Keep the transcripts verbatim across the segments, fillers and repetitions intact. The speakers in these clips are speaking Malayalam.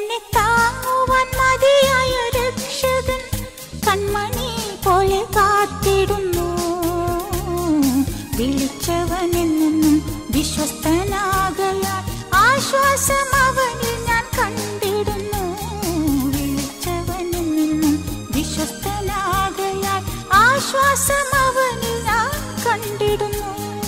എന്നെ താങ്ങുവാൻ മതിയായ രക്ഷകൻ കൺമണി പോലെ കാത്തിടുന്നു. വിളിച്ചവനെന്നും വിശ്വസ്തനാകയാൽ ആശ്വാസം അവനിൽ ഞാൻ കണ്ടിടുന്നു. വിളിച്ചവനെന്നും വിശ്വസ്തനാകയാൽ ആശ്വാസം അവനിൽ ഞാൻ കണ്ടിടുന്നു.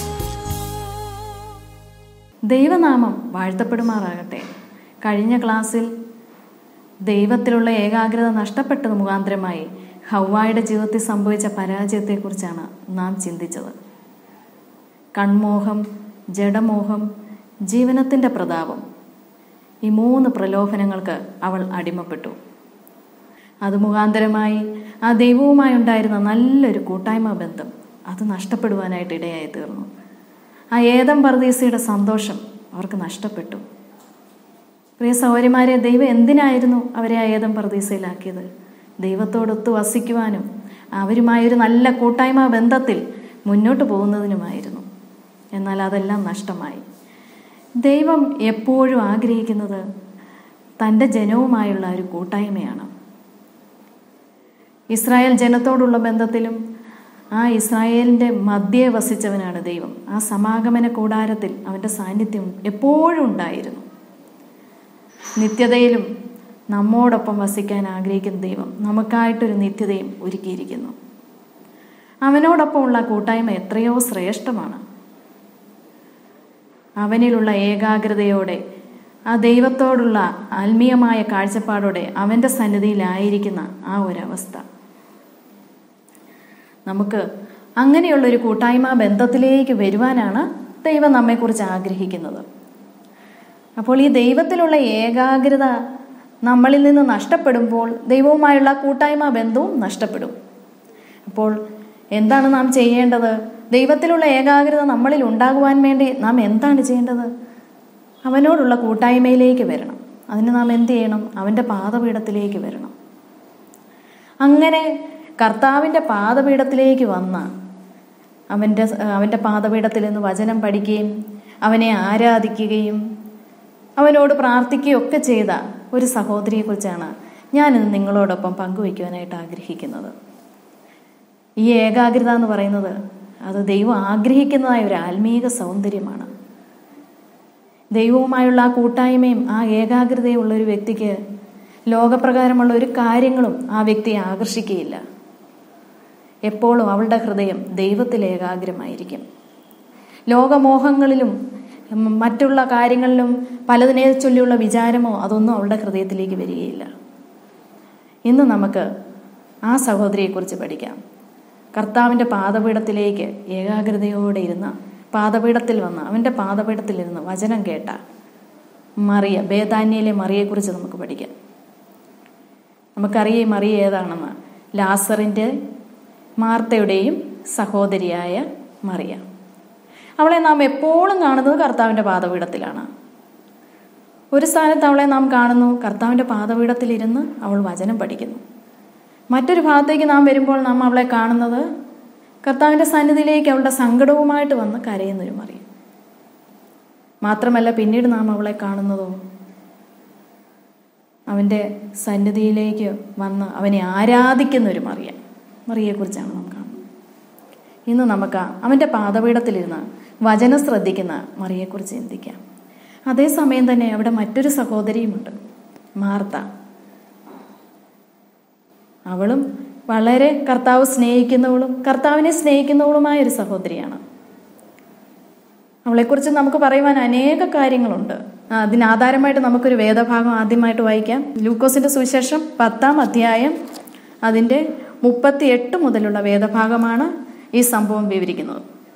ദൈവനാമം വാഴ്ത്തപ്പെടുമാറാകട്ടെ. കഴിഞ്ഞ ക്ലാസ്സിൽ ദൈവത്തിലുള്ള ഏകാഗ്രത നഷ്ടപ്പെട്ടത് മുഖാന്തരമായി ഹവ്വായുടെ ജീവിതത്തിൽ സംഭവിച്ച പരാജയത്തെക്കുറിച്ചാണ് നാം ചിന്തിച്ചത്. കൺമോഹം, ജഡമോഹം, ജീവനത്തിൻ്റെ പ്രതാപം, ഈ മൂന്ന് പ്രലോഭനങ്ങൾക്ക് അവൾ അടിമപ്പെട്ടു. അത് മുഖാന്തരമായി ആ ദൈവവുമായി ഉണ്ടായിരുന്ന നല്ലൊരു കൂട്ടായ്മ ബന്ധം അത് നഷ്ടപ്പെടുവാനായിട്ട് ഇടയായി തീർന്നു. ആ ഏദൻ പർദീസയുടെ സന്തോഷം അവർക്ക് നഷ്ടപ്പെട്ടു. പ്രിയ സഹോദരിമാരെ, ദൈവം എന്തിനായിരുന്നു അവരെ ആ ഏദൻ പർദീസയിലാക്കിയത്? ദൈവത്തോടൊത്ത് വസിക്കുവാനും അവരുമായൊരു നല്ല കൂട്ടായ്മ ബന്ധത്തിൽ മുന്നോട്ട് പോകുന്നതിനുമായിരുന്നു. എന്നാൽ അതെല്ലാം നഷ്ടമായി. ദൈവം എപ്പോഴും ആഗ്രഹിക്കുന്നത് തൻ്റെ ജനവുമായുള്ള ഒരു കൂട്ടായ്മയാണ്. ഇസ്രായേൽ ജനത്തോടുള്ള ബന്ധത്തിലും ആ ഇസ്രായേലിൻ്റെ മധ്യേ വസിച്ചവനാണ് ദൈവം. ആ സമാഗമന കൂടാരത്തിൽ അവൻ്റെ സാന്നിധ്യം എപ്പോഴും ഉണ്ടായിരുന്നു. നിത്യതയിലും നമ്മോടൊപ്പം വസിക്കാൻ ആഗ്രഹിക്കുന്ന ദൈവം നമുക്കായിട്ടൊരു നിത്യതയും ഒരുക്കിയിരിക്കുന്നു. അവനോടൊപ്പമുള്ള കൂട്ടായ്മ എത്രയോ ശ്രേഷ്ഠമാണ്. അവനിലുള്ള ഏകാഗ്രതയോടെ, ആ ദൈവത്തോടുള്ള ആത്മീയമായ കാഴ്ചപ്പാടോടെ അവൻ്റെ സന്നിധിയിലായിരിക്കുന്ന ആ ഒരവസ്ഥ, നമുക്ക് അങ്ങനെയുള്ളൊരു കൂട്ടായ്മ ബന്ധത്തിലേക്ക് വരുവാനാണ് ദൈവം നമ്മെക്കുറിച്ച് ആഗ്രഹിക്കുന്നത്. അപ്പോൾ ഈ ദൈവത്തിലുള്ള ഏകാഗ്രത നമ്മളിൽ നിന്ന് നഷ്ടപ്പെടുമ്പോൾ ദൈവവുമായുള്ള കൂട്ടായ്മ ബന്ധവും നഷ്ടപ്പെടും. അപ്പോൾ എന്താണ് നാം ചെയ്യേണ്ടത്? ദൈവത്തിലുള്ള ഏകാഗ്രത നമ്മളിൽ ഉണ്ടാകുവാൻ വേണ്ടി നാം എന്താണ് ചെയ്യേണ്ടത്? അവനോടുള്ള കൂട്ടായ്മയിലേക്ക് വരണം. അതിന് നാം എന്ത് ചെയ്യണം? അവൻ്റെ പാദപീഠത്തിലേക്ക് വരണം. അങ്ങനെ കർത്താവിൻ്റെ പാദപീഠത്തിലേക്ക് വന്ന അവൻ്റെ അവൻ്റെ പാദപീഠത്തിൽ നിന്ന് വചനം പഠിക്കുകയും അവനെ ആരാധിക്കുകയും അവനോട് പ്രാർത്ഥിക്കുകയും ഒക്കെ ചെയ്ത ഒരു സഹോദരിയെക്കുറിച്ചാണ് ഞാനിന്ന് നിങ്ങളോടൊപ്പം പങ്കുവയ്ക്കുവാനായിട്ട് ആഗ്രഹിക്കുന്നത്. ഈ ഏകാഗ്രത എന്ന് പറയുന്നത് അത് ദൈവം ആഗ്രഹിക്കുന്നതായ ഒരു ആത്മീക സൗന്ദര്യമാണ്. ദൈവവുമായുള്ള ആ കൂട്ടായ്മയും ആ ഏകാഗ്രതയും ഉള്ള ഒരു വ്യക്തിക്ക് ലോകപ്രകാരമുള്ള ഒരു കാര്യങ്ങളും ആ വ്യക്തിയെ ആകർഷിക്കുകയില്ല. എപ്പോഴും അവളുടെ ഹൃദയം ദൈവത്തിൽ ഏകാഗ്രമായിരിക്കും. ലോകമോഹങ്ങളിലും മറ്റുള്ള കാര്യങ്ങളിലും പലതിനെ ചൊല്ലിയുള്ള വിചാരമോ അതൊന്നും അവളുടെ ഹൃദയത്തിലേക്ക് വരികയില്ല. ഇന്ന് നമുക്ക് ആ സഹോദരിയെക്കുറിച്ച് പഠിക്കാം. കർത്താവിൻ്റെ പാദപീഠത്തിലേക്ക് ഏകാഗ്രതയോടെ ഇരുന്ന, പാദപീഠത്തിൽ വന്ന അവൻ്റെ പാദപീഠത്തിലിരുന്ന് വചനം കേട്ട മറിയ, ബേഥാന്യയിലെ മറിയെക്കുറിച്ച് നമുക്ക് പഠിക്കാം. നമുക്കറിയാം മറിയ ഏതാണെന്ന്. ലാസറിൻ്റെ മാർത്തയുടെയും സഹോദരിയായ മറിയ. അവളെ നാം എപ്പോഴും കാണുന്നത് കർത്താവിൻ്റെ പാദപീഠത്തിലാണ്. ഒരു സ്ഥാനത്ത് അവളെ നാം കാണുന്നു കർത്താവിൻ്റെ പാദപീഠത്തിലിരുന്ന് അവൾ വചനം പഠിക്കുന്നു. മറ്റൊരു ഭാഗത്തേക്ക് നാം വരുമ്പോൾ നാം അവളെ കാണുന്നത് കർത്താവിൻ്റെ സന്നിധിയിലേക്ക് അവളുടെ സങ്കടവുമായിട്ട് വന്ന് കരയുന്നൊരു മറിയ. മാത്രമല്ല പിന്നീട് നാം അവളെ കാണുന്നതോ അവൻ്റെ സന്നിധിയിലേക്ക് വന്ന് അവനെ ആരാധിക്കുന്നൊരു മറിയ മറിയെക്കുറിച്ചാണ് നാം കാണുന്നത്. ഇന്ന് നമുക്ക് അവൻ്റെ പാദപീഠത്തിലിരുന്ന് വചനം ശ്രദ്ധിക്കുന്ന മറിയെക്കുറിച്ച് ചിന്തിക്കാം. അതേസമയം തന്നെ അവിടെ മറ്റൊരു സഹോദരിയുമുണ്ട്, മാർത്ത. അവളും വളരെ കർത്താവ് സ്നേഹിക്കുന്നവളും കർത്താവിനെ സ്നേഹിക്കുന്നവളുമായ ഒരു സഹോദരിയാണ്. അവളെക്കുറിച്ച് നമുക്ക് പറയുവാൻ അനേക കാര്യങ്ങളുണ്ട്. അതിനാധാരമായിട്ട് നമുക്കൊരു വേദഭാഗം ആദ്യമായിട്ട് വായിക്കാം. ലൂക്കോസിന്റെ സുവിശേഷം പത്താം അധ്യായം അതിൻ്റെ മുപ്പത്തി എട്ട് മുതലുള്ള വേദഭാഗമാണ് ഈ സംഭവം വിവരിക്കുന്നത്.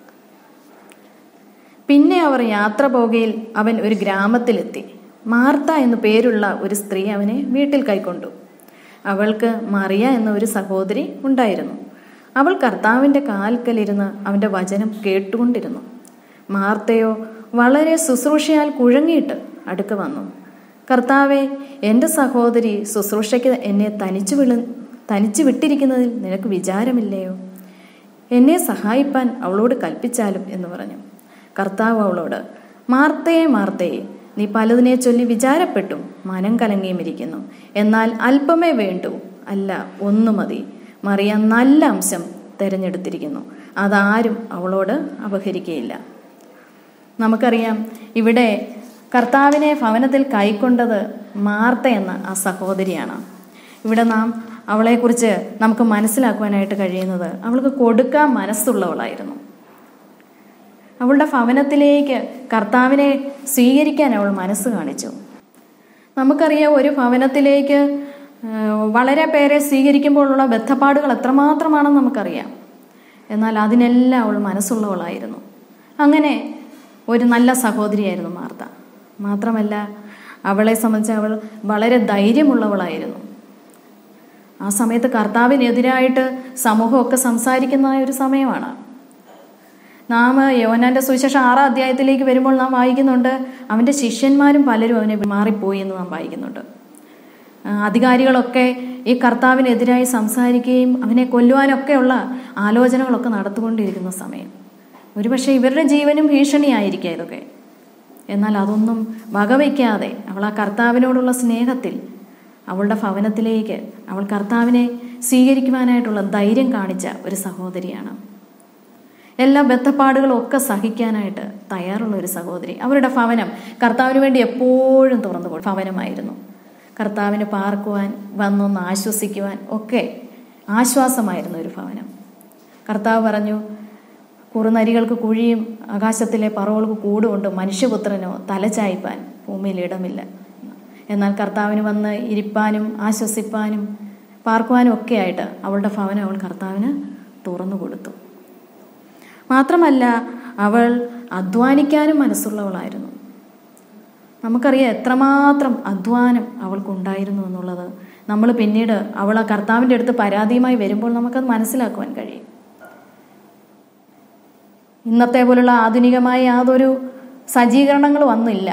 പിന്നെ അവർ യാത്ര പോകയിൽ അവൻ ഒരു ഗ്രാമത്തിലെത്തി. മാർത്ത എന്നു പേരുള്ള ഒരു സ്ത്രീ അവനെ വീട്ടിൽ കൈക്കൊണ്ടു. അവൾക്ക് മറിയ എന്ന ഒരു സഹോദരി ഉണ്ടായിരുന്നു. അവൾ കർത്താവിൻ്റെ കാൽക്കലിരുന്ന് അവൻ്റെ വചനം കേട്ടുകൊണ്ടിരുന്നു. മാർത്തയോ വളരെ ശുശ്രൂഷയാൽ കുഴങ്ങിയിട്ട് അടുക്ക വന്നു. കർത്താവെ, എൻ്റെ സഹോദരി ശുശ്രൂഷയ്ക്ക് എന്നെ തനിച്ചു വിള തനിച്ചു വിട്ടിരിക്കുന്നതിൽ നിനക്ക് വിചാരമില്ലയോ? എന്നെ സഹായിപ്പാൻ അവളോട് കൽപ്പിച്ചാലും എന്ന് പറഞ്ഞു. കർത്താവ് അവളോട്, മാർത്തയെ മാർത്തയെ, നീ പലതിനെ ചൊല്ലി വിചാരപ്പെട്ടും മനം കലങ്ങിയും ഇരിക്കുന്നു. എന്നാൽ അല്പമേ വേണ്ടൂ, അല്ല ഒന്നു മതി. മറിയ നല്ല അംശം തിരഞ്ഞെടുത്തിരിക്കുന്നു, അതാരും അവളോട് അപഹരിക്കുകയില്ല. നമുക്കറിയാം, ഇവിടെ കർത്താവിനെ ഭവനത്തിൽ കൈക്കൊണ്ടത് മാർത്ത എന്ന ആ സഹോദരിയാണ്. ഇവിടെ നാം അവളെക്കുറിച്ച് നമുക്ക് മനസ്സിലാക്കുവാനായിട്ട് കഴിയുന്നത് അവൾക്ക് കൊടുക്കാൻ മനസ്സുള്ളവളായിരുന്നു. അവളുടെ ഭവനത്തിലേക്ക് കർത്താവിനെ സ്വീകരിക്കാൻ അവൾ മനസ്സ് കാണിച്ചു. നമുക്കറിയാം, ഒരു ഭവനത്തിലേക്ക് വളരെ പേരെ സ്വീകരിക്കുമ്പോഴുള്ള ബദ്ധപ്പാടുകൾ എത്രമാത്രമാണെന്ന് നമുക്കറിയാം. എന്നാൽ അതിനെല്ലാം അവൾ മനസ്സുള്ളവളായിരുന്നു. അങ്ങനെ ഒരു നല്ല സഹോദരിയായിരുന്നു മാർത്ത. മാത്രമല്ല, അവളെ സംബന്ധിച്ച് അവൾ വളരെ ധൈര്യമുള്ളവളായിരുന്നു. ആ സമയത്ത് കർത്താവിനെതിരായിട്ട് സമൂഹമൊക്കെ സംസാരിക്കുന്ന ഒരു സമയമാണ്. നാം യോഹന്നാന്റെ സുവിശേഷം ആറാം അധ്യായത്തിലേക്ക് വരുമ്പോൾ നാം വായിക്കുന്നുണ്ട്, അവൻ്റെ ശിഷ്യന്മാരും പലരും അവനെ മാറിപ്പോയി എന്ന് നാം വായിക്കുന്നുണ്ട്. അധികാരികളൊക്കെ ഈ കർത്താവിനെതിരായി സംസാരിക്കുകയും അവനെ കൊല്ലുവാനൊക്കെയുള്ള ആലോചനകളൊക്കെ നടത്തുകൊണ്ടിരിക്കുന്ന സമയം. ഒരുപക്ഷെ ഇവരുടെ ജീവനും ഭീഷണിയായിരിക്കാം ഇതൊക്കെ. എന്നാൽ അതൊന്നും വകവയ്ക്കാതെ അവൾ ആ കർത്താവിനോടുള്ള സ്നേഹത്തിൽ അവളുടെ ഭവനത്തിലേക്ക് അവൾ കർത്താവിനെ സ്വീകരിക്കുവാനായിട്ടുള്ള ധൈര്യം കാണിച്ച ഒരു സഹോദരിയാണ്. എല്ലാ ബദ്ധപ്പാടുകളും ഒക്കെ സഹിക്കാനായിട്ട് തയ്യാറുള്ള ഒരു സഹോദരി. അവരുടെ ഭവനം കർത്താവിന് വേണ്ടി എപ്പോഴും തുറന്നു കൊടുക്കും ഭവനമായിരുന്നു. കർത്താവിന് പാർക്കുവാൻ, വന്നൊന്ന് ആശ്വസിക്കുവാൻ ഒക്കെ ആശ്വാസമായിരുന്നു ഒരു ഭവനം. കർത്താവ് പറഞ്ഞു, കുറുനരികൾക്ക് കുഴിയും ആകാശത്തിലെ പറവകൾക്ക് കൂടുകൊണ്ട് മനുഷ്യപുത്രനോ തലചായ്പാൻ ഭൂമിയിൽ ഇടമില്ല. എന്നാൽ കർത്താവിന് വന്ന് ഇരിപ്പാനും ആശ്വസിപ്പാനും പാർക്കുവാനും ഒക്കെ ആയിട്ട് അവളുടെ ഭവനം അവൾ കർത്താവിന് തുറന്നു കൊടുത്തു. മാത്രമല്ല, അവൾ അധ്വാനിക്കാനും മനസ്സുള്ളവളായിരുന്നു. നമുക്കറിയാം എത്രമാത്രം അധ്വാനം അവൾക്കുണ്ടായിരുന്നു എന്നുള്ളത്. നമ്മൾ പിന്നീട് അവൾ ആ കർത്താവിൻ്റെ അടുത്ത് പരാതിയുമായി വരുമ്പോൾ നമുക്കത് മനസ്സിലാക്കുവാൻ കഴിയും. ഇന്നത്തെ പോലുള്ള ആധുനികമായ യാതൊരു സജ്ജീകരണങ്ങളും അന്നില്ല.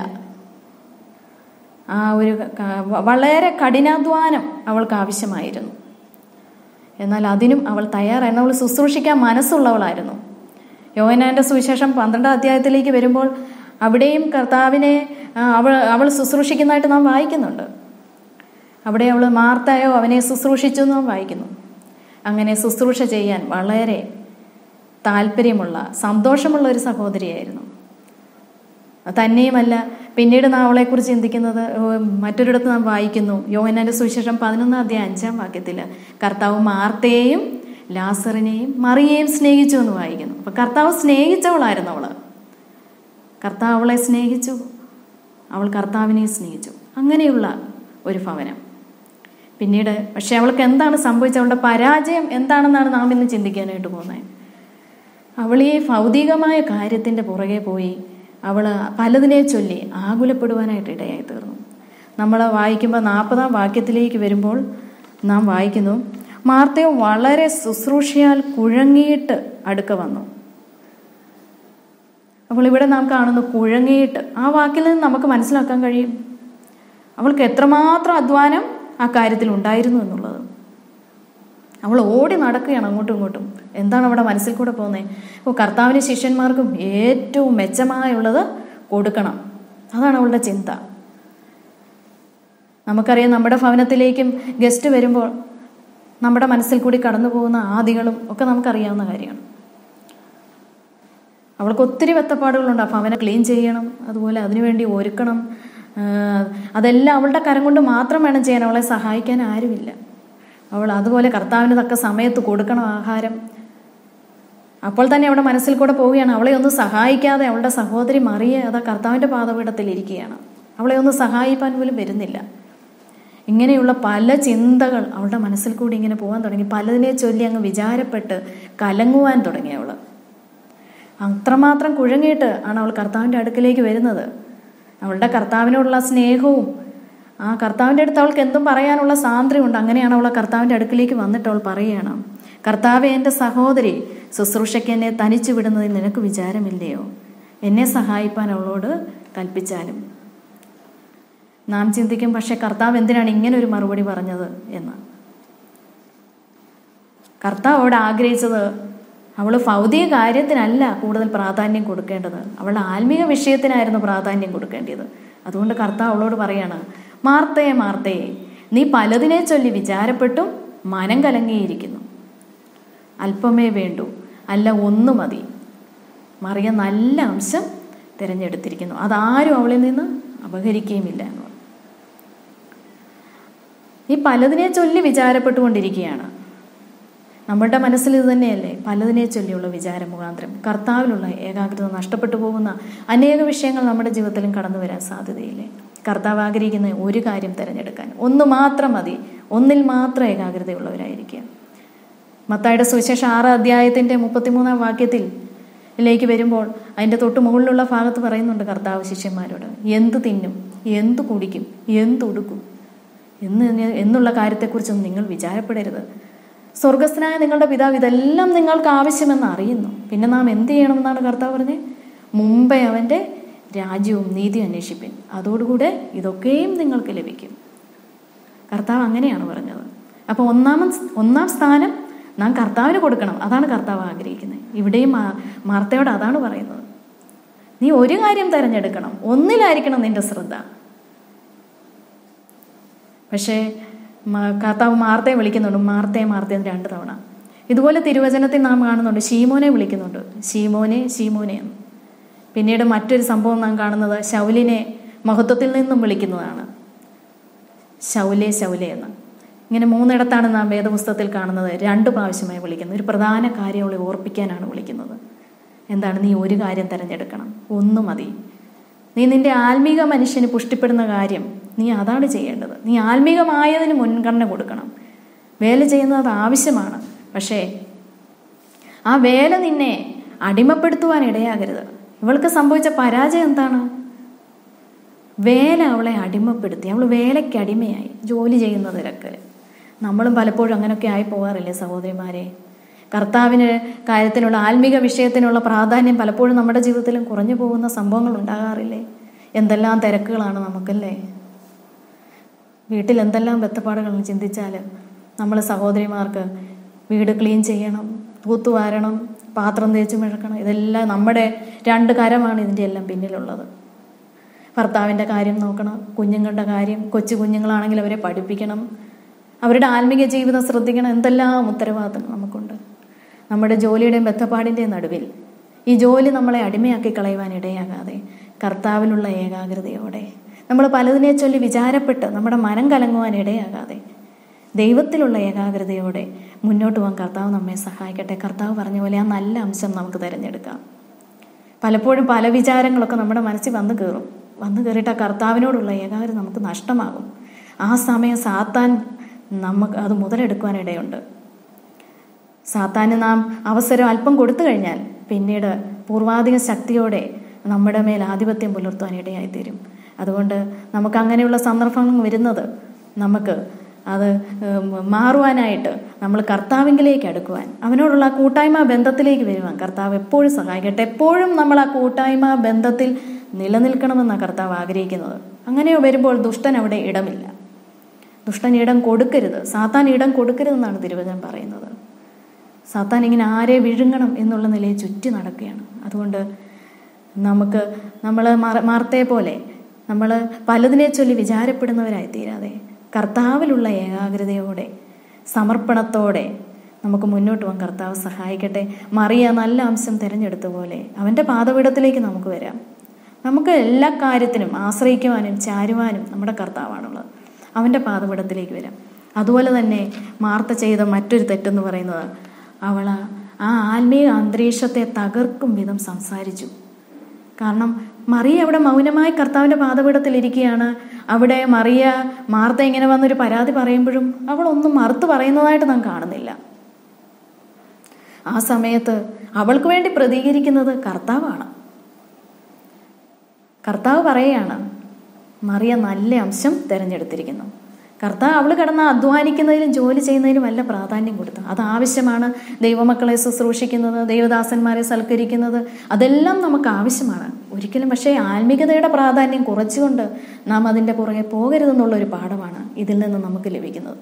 ആ ഒരു വളരെ കഠിനാധ്വാനം അവൾക്ക് ആവശ്യമായിരുന്നു. എന്നാൽ അതിനും അവൾ തയ്യാറായിരുന്നു. അവൾ ശുശ്രൂഷിക്കാൻ മനസ്സുള്ളവളായിരുന്നു. യോഹന്നാന്റെ സുവിശേഷം പന്ത്രണ്ടാം അധ്യായത്തിലേക്ക് വരുമ്പോൾ അവിടെയും കർത്താവിനെ അവൾ അവൾ ശുശ്രൂഷിക്കുന്നതായിട്ട് നാം വായിക്കുന്നുണ്ട്. അവിടെ അവൾ മാർത്തയോ അവനെ ശുശ്രൂഷിച്ചു എന്ന് നാം വായിക്കുന്നു. അങ്ങനെ ശുശ്രൂഷ ചെയ്യാൻ വളരെ താല്പര്യമുള്ള, സന്തോഷമുള്ള ഒരു സഹോദരിയായിരുന്നു. തന്നെയുമല്ല, പിന്നീട് നാം അവളെക്കുറിച്ച് ചിന്തിക്കുന്നത് മറ്റൊരിടത്ത് നാം വായിക്കുന്നു. യോഹന്നാന്റെ സുവിശേഷം പതിനൊന്നാം അധ്യായം അഞ്ചാം വാക്യത്തിൽ കർത്താവ് മാർത്തയെയും ലാസറിനെയും മറിയെയും സ്നേഹിച്ചു എന്ന് വായിക്കുന്നു. അപ്പൊ കർത്താവ് സ്നേഹിച്ചവളായിരുന്നു അവള്. കർത്താവ് അവളെ സ്നേഹിച്ചു, അവൾ കർത്താവിനെ സ്നേഹിച്ചു. അങ്ങനെയുള്ള ഒരു ഭവനം. പിന്നീട് പക്ഷെ അവൾക്ക് എന്താണ് സംഭവിച്ചത്? അവളുടെ പരാജയം എന്താണെന്നാണ് നാം ഇന്ന് ചിന്തിക്കാനായിട്ട് പോകുന്നത്. അവൾ ഈ ഭൗതികമായ കാര്യത്തിൻ്റെ പുറകെ പോയി അവൾ പലതിനെ ചൊല്ലി ആകുലപ്പെടുവാനായിട്ട് ഇടയായി തീർന്നു. നമ്മൾ വായിക്കുമ്പോൾ നാൽപ്പതാം വാക്യത്തിലേക്ക് വരുമ്പോൾ നാം വായിക്കുന്നു, മാർത്തയോ വളരെ ശുശ്രൂഷയാൽ കുഴങ്ങിയിട്ട് അടുക്ക വന്നു. അപ്പോൾ ഇവിടെ നാം കാണുന്നു കുഴങ്ങിയിട്ട്. ആ വാക്കിൽ നിന്ന് നമുക്ക് മനസ്സിലാക്കാൻ കഴിയും അവൾക്ക് എത്രമാത്രം അധ്വാനം ആ കാര്യത്തിൽ ഉണ്ടായിരുന്നു എന്നുള്ളത്. അവൾ ഓടി നടക്കുകയാണ് അങ്ങോട്ടും ഇങ്ങോട്ടും. എന്താണ് അവിടെ മനസ്സിൽ കൂടെ പോകുന്നത്? അപ്പോൾ കർത്താവിന് ശിഷ്യന്മാർക്കും ഏറ്റവും മെച്ചമായുള്ളത് കൊടുക്കണം, അതാണ് അവളുടെ ചിന്ത. നമുക്കറിയാം, നമ്മുടെ ഭവനത്തിലേക്കും ഗസ്റ്റ് വരുമ്പോൾ നമ്മുടെ മനസ്സിൽ കൂടി കടന്നു പോകുന്ന ആദികളും ഒക്കെ നമുക്കറിയാവുന്ന കാര്യമാണ്. അവൾക്ക് ഒത്തിരി വെത്തപ്പാടുകളുണ്ട്. ആ ഭവനം ക്ലീൻ ചെയ്യണം, അതുപോലെ അതിനുവേണ്ടി ഒരുക്കണം. അതെല്ലാം അവളുടെ കരം കൊണ്ട് മാത്രം വേണം ചെയ്യാൻ. അവളെ സഹായിക്കാൻ ആരുമില്ല. അവൾ അതുപോലെ കർത്താവിന് തക്ക സമയത്ത് കൊടുക്കണം ആഹാരം. അപ്പോൾ തന്നെ അവളുടെ മനസ്സിൽ കൂടെ പോവുകയാണ്, അവളെ ഒന്ന് സഹായിക്കാതെ അവളുടെ സഹോദരി മറിയ അതാ കർത്താവിൻ്റെ പാദപീഠത്തിൽ ഇരിക്കുകയാണ്. അവളെ ഒന്ന് സഹായിപ്പാൻ പോലും വരുന്നില്ല. ഇങ്ങനെയുള്ള പല ചിന്തകൾ അവളുടെ മനസ്സിൽ കൂടി ഇങ്ങനെ പോകാൻ തുടങ്ങി. പലതിനെ ചൊല്ലി അങ്ങ് വിചാരപ്പെട്ട് കലങ്ങുവാൻ തുടങ്ങി അവൾ. അത്രമാത്രം കുഴങ്ങിയിട്ട് ആണ് അവൾ കർത്താവിൻ്റെ അടുക്കിലേക്ക് വരുന്നത്. അവളുടെ കർത്താവിനോടുള്ള സ്നേഹവും ആ കർത്താവിൻ്റെ അടുത്ത് അവൾക്ക് എന്തും പറയാനുള്ള സ്വാതന്ത്ര്യമുണ്ട്. അങ്ങനെയാണ് അവൾ കർത്താവിൻ്റെ അടുക്കിലേക്ക് വന്നിട്ട് അവൾ പറയുകയാണ്, കർത്താവെ, എൻ്റെ സഹോദരി ശുശ്രൂഷയ്ക്ക് എന്നെ തനിച്ചു വിടുന്നതിൽ നിനക്ക് വിചാരമില്ലയോ? എന്നെ സഹായിപ്പാൻ അവളോട് കൽപ്പിച്ചാലും. നാം ചിന്തിക്കും, പക്ഷെ കർത്താവ് എന്തിനാണ് ഇങ്ങനെ ഒരു മറുപടി പറഞ്ഞത് എന്ന്. കർത്താവ് അവിടെ ആഗ്രഹിച്ചത് അവൾ ഭൗതിക കാര്യത്തിനല്ല കൂടുതൽ പ്രാധാന്യം കൊടുക്കേണ്ടത്, അവളുടെ ആത്മീയ വിഷയത്തിനായിരുന്നു പ്രാധാന്യം കൊടുക്കേണ്ടത്. അതുകൊണ്ട് കർത്താവ് അവളോട് പറയാണ്, മാർത്തയെ മാർത്തയെ, നീ പലതിനെ ചൊല്ലി വിചാരപ്പെട്ടും മനം കലങ്ങിയിരിക്കുന്നു. അല്പമേ വേണ്ടൂ, അല്ല ഒന്നു മതി. മറിയ നല്ല അംശം തിരഞ്ഞെടുത്തിരിക്കുന്നു, അതാരും അവളിൽ നിന്ന് അപഹരിക്കുകയുമില്ല എന്ന് പറഞ്ഞു. ഈ പലതിനെ ചൊല്ലി വിചാരപ്പെട്ടുകൊണ്ടിരിക്കുകയാണ്. നമ്മളുടെ മനസ്സിൽ ഇത് തന്നെയല്ലേ, പലതിനെ ചൊല്ലിയുള്ള വിചാര മുഖാന്തരം കർത്താവിലുള്ള ഏകാഗ്രത നഷ്ടപ്പെട്ടു പോകുന്ന അനേക വിഷയങ്ങൾ നമ്മുടെ ജീവിതത്തിലും കടന്നു വരാൻ സാധ്യതയില്ലേ? കർത്താവ് ആഗ്രഹിക്കുന്ന ഒരു കാര്യം തിരഞ്ഞെടുക്കാൻ, ഒന്ന് മാത്രം മതി, ഒന്നിൽ മാത്രം ഏകാഗ്രതയുള്ളവരായിരിക്കുക. മത്തായിയുടെ സുവിശേഷം ആറാം അധ്യായത്തിന്റെ മുപ്പത്തിമൂന്നാം വാക്യത്തിൽ ലേക്ക് വരുമ്പോൾ അതിൻ്റെ തൊട്ട് മുകളിലുള്ള ഭാഗത്ത് പറയുന്നുണ്ട് കർത്താവ് ശിഷ്യന്മാരോട്, എന്ത് തിന്നും, എന്ത് കുടിക്കും, എന്തുടുക്കും എന്ന് എന്നുള്ള കാര്യത്തെക്കുറിച്ചൊന്നും നിങ്ങൾ വിചാരപ്പെടരുത്. സ്വർഗസ്ഥനായ നിങ്ങളുടെ പിതാവ് ഇതെല്ലാം നിങ്ങൾക്ക് ആവശ്യമെന്ന് അറിയുന്നു. പിന്നെ നാം എന്ത് ചെയ്യണമെന്നാണ് കർത്താവ് പറഞ്ഞത്? മുമ്പേ അവൻ്റെ രാജ്യവും നീതിയും അന്വേഷിപ്പിൻ, അതോടുകൂടെ ഇതൊക്കെയും നിങ്ങൾക്ക് ലഭിക്കും. കർത്താവ് അങ്ങനെയാണ് പറഞ്ഞത്. അപ്പോൾ ഒന്നാമൻ ഒന്നാം സ്ഥാനം നാം കർത്താവിന് കൊടുക്കണം. അതാണ് കർത്താവ് ആഗ്രഹിക്കുന്നത്. ഇവിടെയും മാർത്തയോട് അതാണ് പറയുന്നത്. നീ ഒരു കാര്യം തിരഞ്ഞെടുക്കണം, ഒന്നിലായിരിക്കണം നിന്റെ ശ്രദ്ധ. പക്ഷേ കർത്താവ് മാർത്തയെ വിളിക്കുന്നുണ്ട്, മാർത്തയെ മാർത്തയെ രണ്ട് തവണ. ഇതുപോലെ തിരുവചനത്തിൽ നാം കാണുന്നുണ്ട്, ശീമോനെ വിളിക്കുന്നുണ്ട്, ശീമോനെ ശീമോനെ എന്ന്. പിന്നീട് മറ്റൊരു സംഭവം നാം കാണുന്നത് ശൗലിനെ മഹത്വത്തിൽ നിന്നും വിളിക്കുന്നതാണ്, ശൗലേ ശൗലേ എന്ന്. ഇങ്ങനെ മൂന്നിടത്താണ് നാം വേദപുസ്തകത്തിൽ കാണുന്നത് രണ്ട് പ്രാവശ്യമായി വിളിക്കുന്നത്. ഒരു പ്രധാന കാര്യം അവളെ ഓർപ്പിക്കാനാണ് വിളിക്കുന്നത്. എന്താണ്? നീ ഒരു കാര്യം തിരഞ്ഞെടുക്കണം, ഒന്നു മതി. നീ നിന്റെ ആത്മീക മനുഷ്യന് പുഷ്ടിപ്പെടുന്ന കാര്യം നീ അതാണ് ചെയ്യേണ്ടത്. നീ ആത്മീകമായതിന് മുൻഗണന കൊടുക്കണം. വേല ചെയ്യുന്നത് അത് ആവശ്യമാണ്, പക്ഷേ ആ വേല നിന്നെ അടിമപ്പെടുത്തുവാൻ ഇടയാകരുത്. ഇവൾക്ക് സംഭവിച്ച പരാജയം എന്താണ്? വേല അവളെ അടിമപ്പെടുത്തി. അവൾ വേലയ്ക്ക് അടിമയായി, ജോലി ചെയ്യുന്ന തിരക്ക്. നമ്മളും പലപ്പോഴും അങ്ങനെയൊക്കെ ആയി പോകാറില്ലേ സഹോദരിമാരെ? കർത്താവിന് കാര്യത്തിലുള്ള ആത്മീക വിഷയത്തിനുള്ള പ്രാധാന്യം പലപ്പോഴും നമ്മുടെ ജീവിതത്തിലും കുറഞ്ഞു പോകുന്ന സംഭവങ്ങൾ ഉണ്ടാകാറില്ലേ? എന്തെല്ലാം തിരക്കുകളാണ് നമുക്കല്ലേ? വീട്ടിൽ എന്തെല്ലാം ബന്ധപ്പാടുകളെന്ന് ചിന്തിച്ചാൽ നമ്മൾ സഹോദരിമാർക്ക് വീട് ക്ലീൻ ചെയ്യണം, തൂത്തുവാരണം, പാത്രം തേച്ച് മിഴക്കണം. ഇതെല്ലാം നമ്മുടെ രണ്ട് കരമാണ് ഇതിൻ്റെ എല്ലാം പിന്നിലുള്ളത്. ഭർത്താവിൻ്റെ കാര്യം നോക്കണം, കുഞ്ഞുങ്ങളുടെ കാര്യം, കൊച്ചു കുഞ്ഞുങ്ങളാണെങ്കിൽ അവരെ പഠിപ്പിക്കണം, അവരുടെ ആത്മീക ജീവിതം ശ്രദ്ധിക്കണം. എന്തെല്ലാം ഉത്തരവാദിത്തങ്ങൾ നമുക്കുണ്ട്. നമ്മുടെ ജോലിയുടെയും ബന്ധപ്പാടിൻ്റെയും നടുവിൽ ഈ ജോലി നമ്മളെ അടിമയാക്കി കളയുവാൻ ഇടയാകാതെ കർത്താവിലുള്ള ഏകാഗ്രതയോടെ, നമ്മൾ പലതിനെ ചൊല്ലി വിചാരപ്പെട്ട് നമ്മുടെ മനം കലങ്ങുവാൻ ഇടയാകാതെ ദൈവത്തിലുള്ള ഏകാഗ്രതയോടെ മുന്നോട്ട് പോകാൻ കർത്താവ് നമ്മെ സഹായിക്കട്ടെ. കർത്താവ് പറഞ്ഞ പോലെ ആ നല്ല അംശം നമുക്ക് തിരഞ്ഞെടുക്കാം. പലപ്പോഴും പല വിചാരങ്ങളൊക്കെ നമ്മുടെ മനസ്സിൽ വന്നു കയറും. വന്നു കയറിയിട്ട് ആ കർത്താവിനോടുള്ള ഏകാഗ്രത നമുക്ക് നഷ്ടമാകും. ആ സമയം സാത്താൻ നമുക്ക് അത് മുതലെടുക്കുവാനിടയുണ്ട്. സാത്താന് നാം അവസരം അല്പം കൊടുത്തു കഴിഞ്ഞാൽ പിന്നീട് പൂർവാധിക ശക്തിയോടെ നമ്മുടെ മേൽ ആധിപത്യം പുലർത്തുവാൻ ഇടയായിത്തീരും. അതുകൊണ്ട് നമുക്ക് അങ്ങനെയുള്ള സന്ദർഭങ്ങൾ വരുന്നത് നമുക്ക് അത് മാറുവാനായിട്ട് നമ്മൾ കർത്താവിങ്കിലേക്ക് അടുക്കുവാൻ, അവനോടുള്ള ആ കൂട്ടായ്മ ബന്ധത്തിലേക്ക് വരുവാൻ കർത്താവ് എപ്പോഴും സഹായിക്കട്ടെ. എപ്പോഴും നമ്മൾ ആ കൂട്ടായ്മ ബന്ധത്തിൽ നിലനിൽക്കണമെന്നാണ് കർത്താവ് ആഗ്രഹിക്കുന്നത്. അങ്ങനെ വരുമ്പോൾ ദുഷ്ടൻ അവിടെ ഇടമില്ല. ദുഷ്ടൻ ഇടം കൊടുക്കരുത്, സാത്താൻ ഇടം കൊടുക്കരുതെന്നാണ് തിരുവചനം പറയുന്നത്. സാത്താൻ ഇങ്ങനെ ആരെ വിഴുങ്ങണം എന്നുള്ള നിലയിൽ ചുറ്റി നടക്കുകയാണ്. അതുകൊണ്ട് നമുക്ക് നമ്മൾ മാർത്തയെ പോലെ നമ്മൾ പലതിനെ ചൊല്ലി വിചാരപ്പെടുന്നവരായി തീരാതെ കർത്താവിലുള്ള ഏകാഗ്രതയോടെ സമർപ്പണത്തോടെ നമുക്ക് മുന്നോട്ട് പോകാൻ കർത്താവ് സഹായിക്കട്ടെ. മറിയ നല്ല അംശം തിരഞ്ഞെടുത്ത പോലെ അവൻ്റെ പാദപീഠത്തിലേക്ക് നമുക്ക് വരാം. നമുക്ക് എല്ലാ കാര്യത്തിനും ആശ്രയിക്കുവാനും ചാരുവാനും നമ്മുടെ കർത്താവാണുള്ളത്. അവൻ്റെ പാദപീഠത്തിലേക്ക് വരാം. അതുപോലെ തന്നെ മാർത്ത ചെയ്ത മറ്റൊരു തെറ്റെന്ന് പറയുന്നത്, അവൾ ആ ആത്മീയ അന്തരീക്ഷത്തെ തകർക്കും വിധം സംസാരിച്ചു. കാരണം മറിയ അവിടെ മൗനമായി കർത്താവിൻ്റെ പാദപീഠത്തിൽ ഇരിക്കുകയാണ്. അവിടെ മറിയ മാർത്ത ഇങ്ങനെ വന്നൊരു പരാതി പറയുമ്പോഴും അവളൊന്നും മറുത്ത് പറയുന്നതായിട്ട് നാം കാണുന്നില്ല. ആ സമയത്ത് അവൾക്ക് വേണ്ടി പ്രതികരിക്കുന്നത് കർത്താവാണ്. കർത്താവ് പറയുകയാണ്, മറിയ നല്ല അംശം തിരഞ്ഞെടുത്തിരിക്കുന്നു. കർത്താവ് അവൾ കിടന്ന് അധ്വാനിക്കുന്നതിലും ജോലി ചെയ്യുന്നതിലും വല്ല പ്രാധാന്യം കൊടുത്തു. അത് ആവശ്യമാണ്. ദൈവമക്കളെ ശുശ്രൂഷിക്കുന്നത്, ദൈവദാസന്മാരെ സൽക്കരിക്കുന്നത്, അതെല്ലാം നമുക്ക് ആവശ്യമാണ് ഒരിക്കലും. പക്ഷേ ആത്മീകതയുടെ പ്രാധാന്യം കുറച്ചുകൊണ്ട് നാം അതിൻ്റെ പുറകെ പോകരുതെന്നുള്ളൊരു പാഠമാണ് ഇതിൽ നിന്ന് നമുക്ക് ലഭിക്കുന്നത്.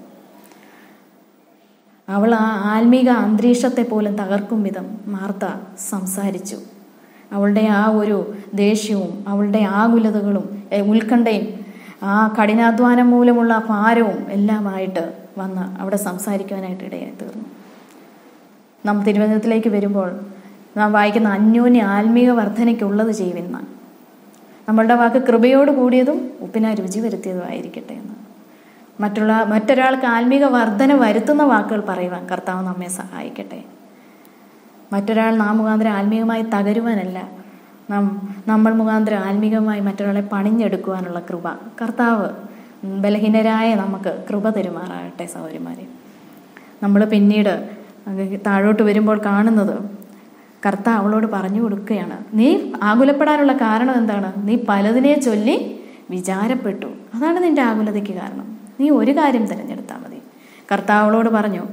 അവൾ ആ ആത്മീക അന്തരീക്ഷത്തെ പോലും തകർക്കും വിധം മാർത്ത സംസാരിച്ചു. അവളുടെ ആ ഒരു ദേഷ്യവും അവളുടെ ആകുലതകളും ഉത്കണ്ഠയും ആ കഠിനാധ്വാനം മൂലമുള്ള ഭാരവും എല്ലാമായിട്ട് വന്ന് അവിടെ സംസാരിക്കുവാനായിട്ട് ഇടയായി തീർന്നു. നാം തിരുവചനത്തിലേക്ക് വരുമ്പോൾ നാം വായിക്കുന്ന അന്യോന്യ ആത്മീക വർധനയ്ക്കുള്ളത് ചെയ്യുന്ന നമ്മളുടെ വാക്ക് കൃപയോട് കൂടിയതും ഉപ്പിനാ രുചി വരുത്തിയതും ആയിരിക്കട്ടെ എന്ന്. മറ്റുള്ള മറ്റൊരാൾക്ക് ആത്മീക വർധന വരുത്തുന്ന വാക്കുകൾ പറയുവാൻ കർത്താവ് നമ്മെ സഹായിക്കട്ടെ. മറ്റൊരാൾ നാം മുഖാന്തരം ആത്മീകമായി തകരുവാനല്ല, നാം നമ്മൾ മുഖാന്തരം ആത്മീകമായി മറ്റൊരാളെ പണിഞ്ഞെടുക്കുവാനുള്ള കൃപ കർത്താവ് ബലഹീനരായ നമുക്ക് കൃപ തരുമാറാകട്ടെ. സഹോദരിമാരെ, നമ്മൾ പിന്നീട് താഴോട്ട് വരുമ്പോൾ കാണുന്നത് കർത്താവ് അവളോട് പറഞ്ഞു കൊടുക്കുകയാണ്, നീ ആകുലപ്പെടാനുള്ള കാരണം എന്താണ്? നീ പലതിനെ ചൊല്ലി വിചാരപ്പെട്ടു, അതാണ് നിന്റെ ആകുലതയ്ക്ക് കാരണം. നീ ഒരു കാര്യം തിരഞ്ഞെടുത്താൽ മതി. കർത്താവ് അവളോട് പറഞ്ഞു,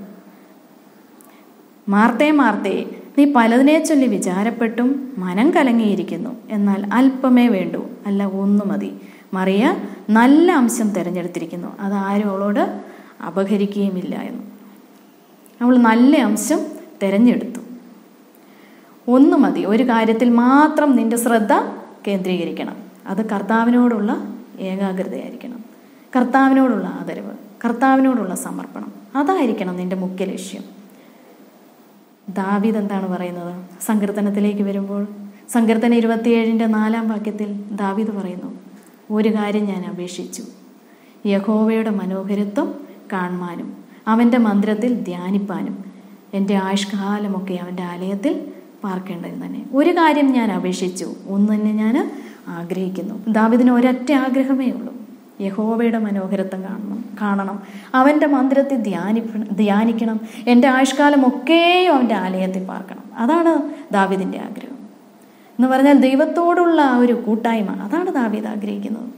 മാർത്തേ മാർത്തേ, നീ പലതിനെ ചൊല്ലി വിചാരപ്പെട്ടും മനം കലങ്ങിയിരിക്കുന്നു, എന്നാൽ അല്പമേ വേണ്ടൂ, അല്ല ഒന്നു മതി. മറിയ നല്ല അംശം തിരഞ്ഞെടുത്തിരിക്കുന്നു, അതാരും അവളോട് അപഹരിക്കുകയുമില്ല എന്ന്. അവൾ നല്ല അംശം തിരഞ്ഞെടുത്തു. ഒന്നു മതി. ഒരു കാര്യത്തിൽ മാത്രം നിന്റെ ശ്രദ്ധ കേന്ദ്രീകരിക്കണം. അത് കർത്താവിനോടുള്ള ഏകാഗ്രതയായിരിക്കണം, കർത്താവിനോടുള്ള ആദരവ്, കർത്താവിനോടുള്ള സമർപ്പണം. അതായിരിക്കണം നിന്റെ മുഖ്യ ലക്ഷ്യം. ദാവീദ് എന്താണ് പറയുന്നത്? സങ്കീർത്തനത്തിലേക്ക് വരുമ്പോൾ സങ്കീർത്തനം ഇരുപത്തിയേഴിൻ്റെ നാലാം വാക്യത്തിൽ ദാവീദ് പറയുന്നു, ഒരു കാര്യം ഞാൻ അപേക്ഷിച്ചു, യഹോവയുടെ മനോഹരത്വം കാണുവാനും അവൻ്റെ മന്ദിരത്തിൽ ധ്യാനിപ്പാനും എൻ്റെ ആയുഷ്കാലമൊക്കെ അവൻ്റെ ആലയത്തിൽ പാർക്കേണ്ടത് തന്നെ. ഒരു കാര്യം ഞാൻ അപേക്ഷിച്ചു, ഒന്ന് തന്നെ ഞാൻ ആഗ്രഹിക്കുന്നു. ദാവീദിന് ഒരൊറ്റ ആഗ്രഹമേ ഉള്ളൂ, യഹോവയുടെ മനോഹരത്വം കാണണം കാണണം അവൻ്റെ മന്ദിരത്തിൽ ധ്യാനി ധ്യാനിക്കണം എൻ്റെ ആയുഷ്കാലമൊക്കെയും അവൻ്റെ ആലയത്തിൽ പാർക്കണം. അതാണ് ദാവീദിൻ്റെ ആഗ്രഹം. എന്ന് പറഞ്ഞാൽ ദൈവത്തോടുള്ള ആ ഒരു കൂട്ടായ്മ, അതാണ് ദാവീദ് ആഗ്രഹിക്കുന്നത്.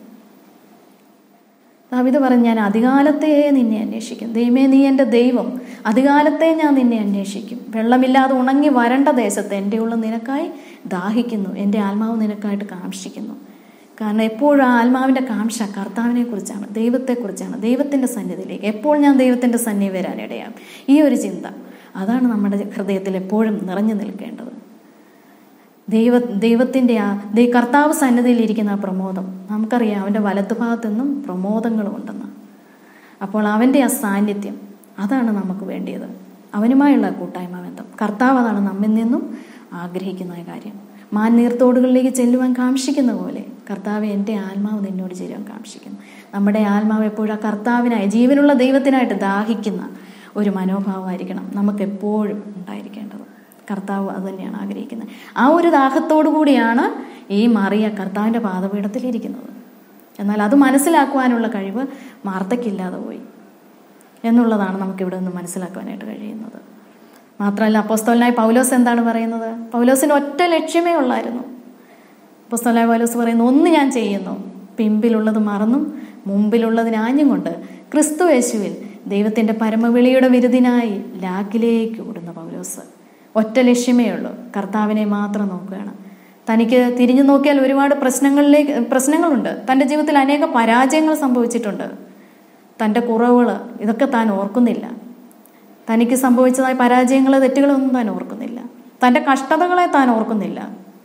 ദാവീദ് പറഞ്ഞു, ഞാൻ അധികാലത്തെ നിന്നെ അന്വേഷിക്കും. ദൈവമേ, നീ എൻ്റെ ദൈവം, അധികാലത്തെ ഞാൻ നിന്നെ അന്വേഷിക്കും. വെള്ളമില്ലാതെ ഉണങ്ങി വരണ്ട ദേശത്ത് എൻ്റെ ഉള്ള നിനക്കായി ദാഹിക്കുന്നു, എൻ്റെ ആത്മാവ് നിനക്കായിട്ട് കാംക്ഷിക്കുന്നു. കാരണം എപ്പോഴും ആ ആത്മാവിൻ്റെ കാംക്ഷ കർത്താവിനെ കുറിച്ചാണ്, ദൈവത്തെക്കുറിച്ചാണ്, ദൈവത്തിൻ്റെ സന്നിധിയിലേക്ക് എപ്പോൾ ഞാൻ ദൈവത്തിൻ്റെ സന്നിധി വരാനിടയാം. ഈ ഒരു ചിന്ത, അതാണ് നമ്മുടെ ഹൃദയത്തിൽ എപ്പോഴും നിറഞ്ഞു നിൽക്കേണ്ടത്. ദൈവ ദൈവത്തിൻ്റെ ആ ദൈ കർത്താവ് സന്നിധിയിലിരിക്കുന്ന ആ പ്രമോദം, നമുക്കറിയാം അവൻ്റെ വലത്തുഭാഗത്തു നിന്നും പ്രമോദങ്ങളും ഉണ്ടെന്ന്. അപ്പോൾ അവൻ്റെ ആ സാന്നിധ്യം, അതാണ് നമുക്ക് വേണ്ടിയത്. അവനുമായുള്ള കൂട്ടായ്മ ബന്ധം, കർത്താവ് അതാണ് നമ്മിൽ നിന്നും ആഗ്രഹിക്കുന്ന കാര്യം. മാന്നീർത്തോടുകളിലേക്ക് ചെല്ലുവാൻ കാംക്ഷിക്കുന്ന പോലെ കർത്താവ് എൻ്റെ ആത്മാവ് നിന്നോട് ചേരുവാൻ കാംക്ഷിക്കുന്നു. നമ്മുടെ ആത്മാവ് എപ്പോഴും ആ കർത്താവിനായി, ജീവനുള്ള ദൈവത്തിനായിട്ട് ദാഹിക്കുന്ന ഒരു മനോഭാവമായിരിക്കണം നമുക്കെപ്പോഴും ഉണ്ടായിരിക്കേണ്ടത്. കർത്താവ് അത് തന്നെയാണ് ആഗ്രഹിക്കുന്നത്. ആ ഒരു ദാഹത്തോടു കൂടിയാണ് ഈ മറിയ കർത്താവിൻ്റെ പാദപീഠത്തിലിരിക്കുന്നത്. എന്നാൽ അത് മനസ്സിലാക്കുവാനുള്ള കഴിവ് മാർത്തയ്ക്കില്ലാതെ പോയി എന്നുള്ളതാണ് നമുക്കിവിടെ നിന്ന് മനസ്സിലാക്കുവാനായിട്ട് കഴിയുന്നത്. മാത്രമല്ല, അപ്പോസ്തലനായ പൗലോസ് എന്താണ് പറയുന്നത്? പൗലോസിന് ഒറ്റ ലക്ഷ്യമേ ഉള്ളായിരുന്നു. അപ്പോസ്തലനായ പൗലോസ് പറയുന്നു, ഒന്ന് ഞാൻ ചെയ്യുന്നു, പിമ്പിലുള്ളത് മറന്നും മുമ്പിലുള്ളതിന് ആഞ്ഞും കൊണ്ട് ക്രിസ്തു യേശുവിൽ ദൈവത്തിൻ്റെ പരമവിളിയുടെ വിരുദിനായി ലാക്കിലേക്ക് ഓടുന്ന പൗലോസ്. ഒറ്റ ലക്ഷ്യമേ ഉള്ളൂ, കർത്താവിനെ മാത്രം നോക്കുകയാണ്. തനിക്ക് തിരിഞ്ഞു നോക്കിയാൽ ഒരുപാട് പ്രശ്നങ്ങളിലേക്ക് പ്രശ്നങ്ങളുണ്ട്. തൻ്റെ ജീവിതത്തിൽ അനേക പരാജയങ്ങൾ സംഭവിച്ചിട്ടുണ്ട്. തൻ്റെ കുറവുകൾ ഇതൊക്കെ താൻ ഓർക്കുന്നില്ല. തനിക്ക് സംഭവിച്ചതായ പരാജയങ്ങളെ, തെറ്റുകളൊന്നും താൻ ഓർക്കുന്നില്ല. തൻ്റെ കഷ്ടതകളെ താൻ ഓർക്കുന്നില്ല.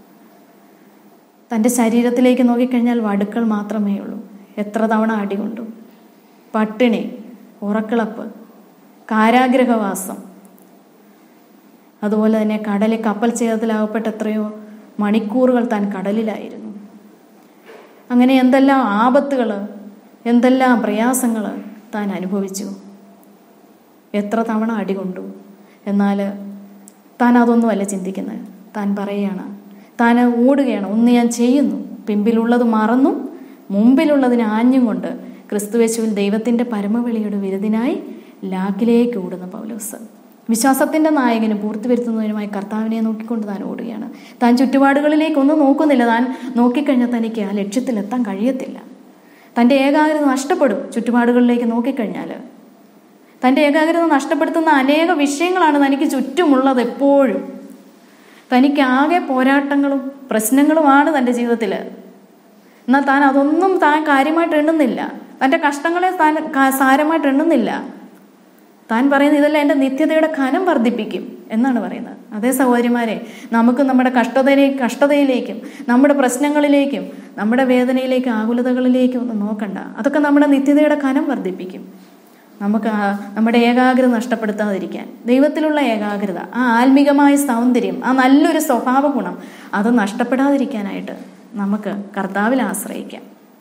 തൻ്റെ ശരീരത്തിലേക്ക് നോക്കിക്കഴിഞ്ഞാൽ വടുക്കൾ മാത്രമേ ഉള്ളൂ. എത്ര തവണ അടികൊണ്ടു, പട്ടിണി, ഉറക്കിളപ്പ്, കാരാഗ്രഹവാസം, അതുപോലെ തന്നെ കടലിൽ കപ്പൽ ഛേദത്തിലാകപ്പെട്ട എത്രയോ മണിക്കൂറുകൾ താൻ കടലിലായിരുന്നു. അങ്ങനെ എന്തെല്ലാം ആപത്തുകൾ, എന്തെല്ലാം പ്രയാസങ്ങൾ താൻ അനുഭവിച്ചു. എത്ര തവണ അടികൊണ്ടു. എന്നാൽ താൻ അതൊന്നുമല്ല ചിന്തിക്കുന്നത്. താൻ പറയുകയാണ്, താൻ ഓടുകയാണ്, ഒന്ന് ഞാൻ ചെയ്യുന്നു, പിമ്പിലുള്ളത് മറന്നും മുമ്പിലുള്ളതിന് ആഞ്ഞും കൊണ്ട് ക്രിസ്തുയേശുവിൽ ദൈവത്തിൻ്റെ പരമവിളിയുടെ വിരുദിനായി ലാക്കിലേക്ക് ഓടുന്ന പൗലോസ്. വിശ്വാസത്തിൻ്റെ നായകനും പൂർത്തി വരുത്തുന്നതിനുമായി കർത്താവിനെ നോക്കിക്കൊണ്ട് താൻ ഓടുകയാണ്. താൻ ചുറ്റുപാടുകളിലേക്കൊന്നും നോക്കുന്നില്ല. താൻ നോക്കിക്കഴിഞ്ഞാൽ തനിക്ക് ആ ലക്ഷ്യത്തിലെത്താൻ കഴിയത്തില്ല. തൻ്റെ ഏകാഗ്രത നഷ്ടപ്പെടും. ചുറ്റുപാടുകളിലേക്ക് നോക്കിക്കഴിഞ്ഞാൽ തൻ്റെ ഏകാഗ്രത നഷ്ടപ്പെടുത്തുന്ന അനേക വിഷയങ്ങളാണ് തനിക്ക് ചുറ്റുമുള്ളത്. എപ്പോഴും തനിക്ക് ആകെ പോരാട്ടങ്ങളും പ്രശ്നങ്ങളുമാണ് തൻ്റെ ജീവിതത്തിൽ. എന്നാൽ താൻ അതൊന്നും താൻ കാര്യമായിട്ട് എണ്ണുന്നില്ല. തൻ്റെ കഷ്ടങ്ങളെ താൻ സാരമായിട്ട് എണ്ണുന്നില്ല. താൻ പറയുന്നത് ഇതെല്ലാം എൻ്റെ നിത്യതയുടെ ഘനം വർദ്ധിപ്പിക്കും എന്നാണ് പറയുന്നത്. അതേ സഹോദരിമാരെ, നമുക്ക് നമ്മുടെ കഷ്ടതയിലേ കഷ്ടതയിലേക്കും നമ്മുടെ പ്രശ്നങ്ങളിലേക്കും നമ്മുടെ വേദനയിലേക്കും ആകുലതകളിലേക്കും ഒന്നും നോക്കണ്ട. അതൊക്കെ നമ്മുടെ നിത്യതയുടെ ഘനം വർദ്ധിപ്പിക്കും. നമുക്ക് നമ്മുടെ ഏകാഗ്രത നഷ്ടപ്പെടുത്താതിരിക്കാൻ, ദൈവത്തിലുള്ള ഏകാഗ്രത, ആ ആത്മീകമായ സൗന്ദര്യം, ആ നല്ലൊരു സ്വഭാവ ഗുണം അത് നഷ്ടപ്പെടാതിരിക്കാനായിട്ട് നമുക്ക് കർത്താവിൽ ആശ്രയിക്കാം.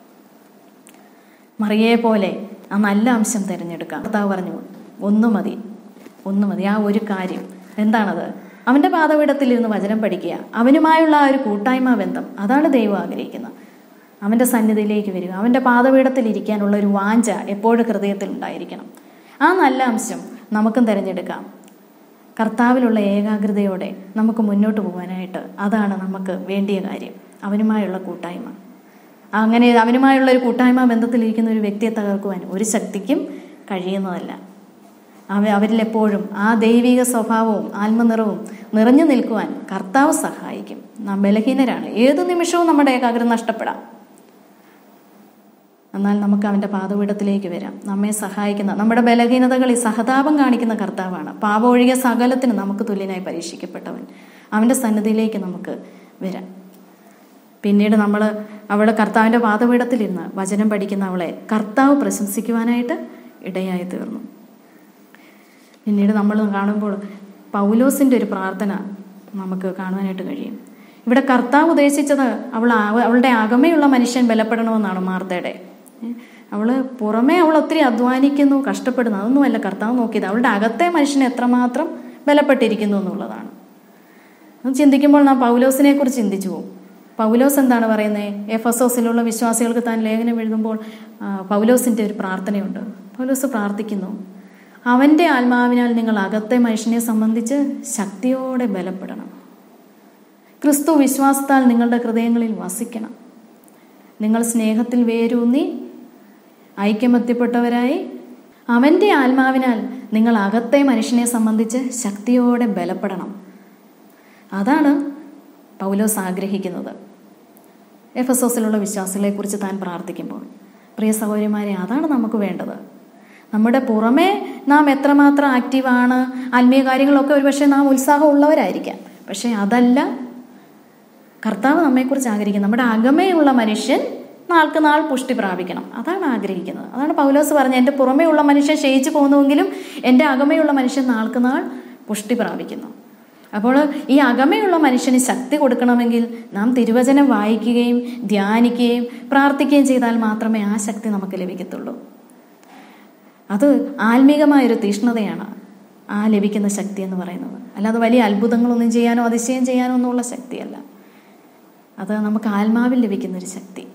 മറിയയെ പോലെ ആ നല്ല അംശം തിരഞ്ഞെടുക്കാം. കർത്താവ് പറഞ്ഞു, ഒന്നു മതി, ഒന്നു മതി. ആ ഒരു കാര്യം എന്താണത്? അവൻ്റെ പാദപീഠത്തിലിരുന്ന് വചനം പഠിക്കുക, അവനുമായുള്ള ആ ഒരു കൂട്ടായ്മ ബന്ധം, അതാണ് ദൈവം ആഗ്രഹിക്കുന്നത്. അവൻ്റെ സന്നിധിയിലേക്ക് വരിക, അവൻ്റെ പാദപീഠത്തിൽ ഇരിക്കാനുള്ള ഒരു വാഞ്ച എപ്പോഴും ഹൃദയത്തിൽ ഉണ്ടായിരിക്കണം. ആ നല്ല അംശം നമുക്കും തിരഞ്ഞെടുക്കാം. കർത്താവിലുള്ള ഏകാഗ്രതയോടെ നമുക്ക് മുന്നോട്ട് പോകാനായിട്ട് അതാണ് നമുക്ക് വേണ്ടിയ കാര്യം, അവനുമായുള്ള കൂട്ടായ്മ. അങ്ങനെ അവനുമായുള്ള ഒരു കൂട്ടായ്മ ബന്ധത്തിലിരിക്കുന്ന ഒരു വ്യക്തിയെ തകർക്കുവാൻ ഒരു ശക്തിക്കും കഴിയുന്നതല്ല. അവ അവരിലെപ്പോഴും ആ ദൈവിക സ്വഭാവവും ആത്മനിറവും നിറഞ്ഞു നിൽക്കുവാൻ കർത്താവ് സഹായിക്കും. നാം ബലഹീനരാണ്, ഏതു നിമിഷവും നമ്മുടെ ഏകാഗ്രത നഷ്ടപ്പെടാം. എന്നാൽ നമുക്ക് അവൻ്റെ പാദപീഠത്തിലേക്ക് വരാം. നമ്മെ സഹായിക്കുന്ന, നമ്മുടെ ബലഹീനതകളിൽ സഹതാപം കാണിക്കുന്ന കർത്താവാണ്. പാപം ഒഴികെ സകലത്തിന് നമുക്ക് തുല്യനായി പരീക്ഷിക്കപ്പെട്ടവൻ. അവൻ്റെ സന്നിധിയിലേക്ക് നമുക്ക് വരാം. പിന്നീട് നമ്മൾ അവളെ കർത്താവിൻ്റെ പാദപീഠത്തിലിരുന്ന് വചനം പഠിക്കുന്ന അവളെ കർത്താവ് പ്രശംസിക്കുവാനായിട്ട് ഇടയായി തീർന്നു. പിന്നീട് നമ്മൾ കാണുമ്പോൾ പൗലോസിൻ്റെ ഒരു പ്രാർത്ഥന നമുക്ക് കാണുവാനായിട്ട് കഴിയും. ഇവിടെ കർത്താവ് ഉദ്ദേശിച്ചത് അവൾ അവളുടെ അകമയുള്ള മനുഷ്യൻ ബലപ്പെടണമെന്നാണ്. മാർത്തയുടെ അവള് പുറമേ അവൾ ഒത്തിരി അധ്വാനിക്കുന്നു, കഷ്ടപ്പെടുന്നു, അതൊന്നുമല്ല കർത്താവ് നോക്കിയത്. അവളുടെ അകത്തെ മനുഷ്യന് എത്രമാത്രം ബലപ്പെട്ടിരിക്കുന്നു എന്നുള്ളതാണ്. അത് ചിന്തിക്കുമ്പോൾ നാം പൗലോസിനെ കുറിച്ച് ചിന്തിച്ചു പോകും. പൗലോസ് എന്താണ് പറയുന്നത്? എഫെസോസിലുള്ള വിശ്വാസികൾക്ക് താൻ ലേഖനം എഴുതുമ്പോൾ പൗലോസിൻ്റെ ഒരു പ്രാർത്ഥനയുണ്ട്. പൗലോസ് പ്രാർത്ഥിക്കുന്നു, അവൻ്റെ ആത്മാവിനാൽ നിങ്ങൾ അകത്തെ മനുഷ്യനെ സംബന്ധിച്ച് ശക്തിയോടെ ബലപ്പെടണം. ക്രിസ്തു വിശ്വാസത്താൽ നിങ്ങളുടെ ഹൃദയങ്ങളിൽ വസിക്കണം. നിങ്ങൾ സ്നേഹത്തിൽ വേരൂന്നി ഐക്യമത്യപ്പെട്ടവരായി അവൻ്റെ ആത്മാവിനാൽ നിങ്ങൾ അകത്തെ മനുഷ്യനെ സംബന്ധിച്ച് ശക്തിയോടെ ബലപ്പെടണം. അതാണ് പൗലോസ് ആഗ്രഹിക്കുന്നത് എഫെസോസിലുള്ള വിശ്വാസികളെക്കുറിച്ച് താൻ പ്രാർത്ഥിക്കുമ്പോൾ. പ്രിയ സഹോദരിമാരെ, അതാണ് നമുക്ക് വേണ്ടത്. നമ്മുടെ പുറമേ നാം എത്രമാത്രം ആക്റ്റീവാണ്, ആത്മീയ കാര്യങ്ങളൊക്കെ ഒരുപക്ഷെ നാം ഉത്സാഹം ഉള്ളവരായിരിക്കാം. പക്ഷെ അതല്ല കർത്താവ് നമ്മെക്കുറിച്ച് ആഗ്രഹിക്കുന്നത്. നമ്മുടെ അകമേയുള്ള മനുഷ്യൻ നാൾക്ക് നാൾ പുഷ്ടി പ്രാപിക്കണം. അതാണ് ആഗ്രഹിക്കുന്നത്. അതാണ് പൗലോസ് പറഞ്ഞത്, എൻ്റെ പുറമേ ഉള്ള മനുഷ്യൻ ക്ഷയിച്ചു പോകുന്നുവെങ്കിലും എൻ്റെ അകമയുള്ള മനുഷ്യൻ നാൾക്ക് നാൾ പുഷ്ടി പ്രാപിക്കുന്നു. അപ്പോൾ ഈ അകമയുള്ള മനുഷ്യന് ശക്തി കൊടുക്കണമെങ്കിൽ നാം തിരുവചനം വായിക്കുകയും ധ്യാനിക്കുകയും പ്രാർത്ഥിക്കുകയും ചെയ്താൽ മാത്രമേ ആ ശക്തി നമുക്ക് ലഭിക്കത്തുള്ളൂ. അത് ആത്മീകമായൊരു തീഷ്ണതയാണ് ആ ലഭിക്കുന്ന ശക്തി എന്ന് പറയുന്നത്. അല്ലാതെ വലിയ അത്ഭുതങ്ങളൊന്നും ചെയ്യാനോ അതിശയം ചെയ്യാനോ ഒന്നുമുള്ള ശക്തിയല്ല. അത് നമുക്ക് ആത്മാവിൽ ലഭിക്കുന്നൊരു ശക്തി.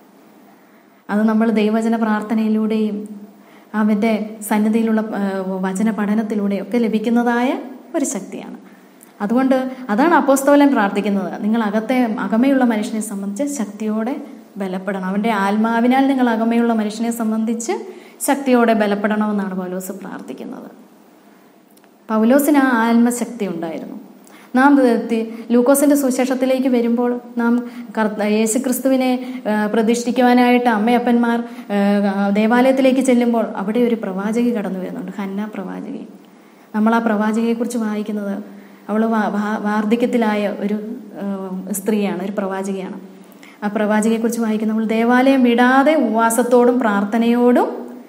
അത് നമ്മൾ ദൈവവചന പ്രാർത്ഥനയിലൂടെയും അവൻ്റെ സന്നിധിയിലുള്ള വചന പഠനത്തിലൂടെയും ഒക്കെ ലഭിക്കുന്നതായ ഒരു ശക്തിയാണ്. അതുകൊണ്ട് അതാണ് അപ്പോസ്തലൻ പ്രാർത്ഥിക്കുന്നത്, നിങ്ങൾ അകത്തെ അകമയുള്ള മനുഷ്യനെ സംബന്ധിച്ച് ശക്തിയോടെ ബലപ്പെടണം. അവൻ്റെ ആത്മാവിനാൽ നിങ്ങൾ അകമയുള്ള മനുഷ്യനെ സംബന്ധിച്ച് ശക്തിയോടെ ബലപ്പെടണമെന്നാണ് പൗലോസ് പ്രാർത്ഥിക്കുന്നത്. പൗലോസിന് ആ ആത്മശക്തി ഉണ്ടായിരുന്നു. നാം ലൂക്കോസിന്റെ സുവിശേഷത്തിലേക്ക് വരുമ്പോൾ നാം യേശുക്രിസ്തുവിനെ പ്രതിഷ്ഠിക്കുവാനായിട്ട് അമ്മയപ്പന്മാർ ദേവാലയത്തിലേക്ക് ചെല്ലുമ്പോൾ അവിടെ ഒരു പ്രവാചകി കടന്നു വരുന്നുണ്ട്, ഹന്ന പ്രവാചകി. നമ്മൾ ആ പ്രവാചകയെക്കുറിച്ച് വായിക്കുന്നത് അവൾ വാർദ്ധക്യത്തിലായ ഒരു സ്ത്രീയാണ്, ഒരു പ്രവാചകിയാണ്. ആ പ്രവാചകയെക്കുറിച്ച് വായിക്കുന്ന അവൾ ദേവാലയം വിടാതെ ഉപവാസത്തോടും പ്രാർത്ഥനയോടും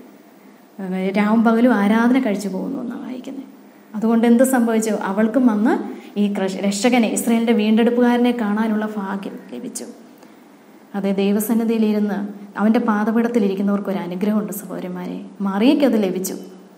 രാവും പകലും ആരാധന കഴിച്ചു പോകുന്നു എന്നാണ് വായിക്കുന്നത്. അതുകൊണ്ട് എന്ത് സംഭവിച്ചു? അവൾക്കും വന്ന് ഈ രക്ഷകനെ, ഇസ്രായേലിന്റെ വീണ്ടെടുപ്പുകാരനെ കാണാനുള്ള ഭാഗ്യം ലഭിച്ചു. അതെ, ദൈവസന്നിധിയിലിരുന്ന് അവൻ്റെ പാദപീഠത്തിലിരിക്കുന്നവർക്ക് ഒരു അനുഗ്രഹമുണ്ട് സഹോദരന്മാരെ. മറിയയ്ക്ക് അത് ലഭിച്ചു.